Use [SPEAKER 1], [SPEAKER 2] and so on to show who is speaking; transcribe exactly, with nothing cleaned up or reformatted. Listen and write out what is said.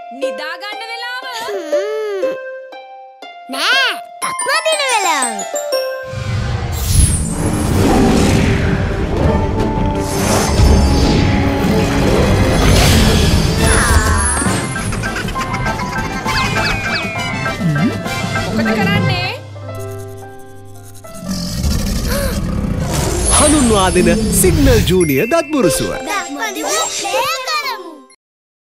[SPEAKER 1] නිදා ගන්න වෙලාව.
[SPEAKER 2] නෑ, තක්ම දින වෙලාව.
[SPEAKER 1] මොකද කරන්නේ?
[SPEAKER 3] හඳුන්වා දෙන සිග්නල් ජූනියර් දත් බුරුසුව.
[SPEAKER 2] දත් බඳිමු.